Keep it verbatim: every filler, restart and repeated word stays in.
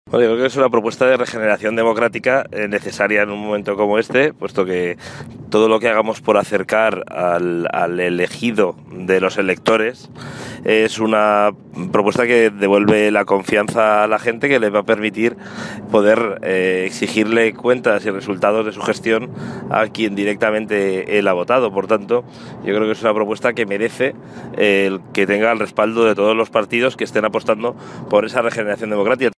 Bueno, yo creo que es una propuesta de regeneración democrática eh, necesaria en un momento como este, puesto que todo lo que hagamos por acercar al, al elegido de los electores es una propuesta que devuelve la confianza a la gente, que le va a permitir poder eh, exigirle cuentas y resultados de su gestión a quien directamente él ha votado. Por tanto, yo creo que es una propuesta que merece eh, el que tenga el respaldo de todos los partidos que estén apostando por esa regeneración democrática.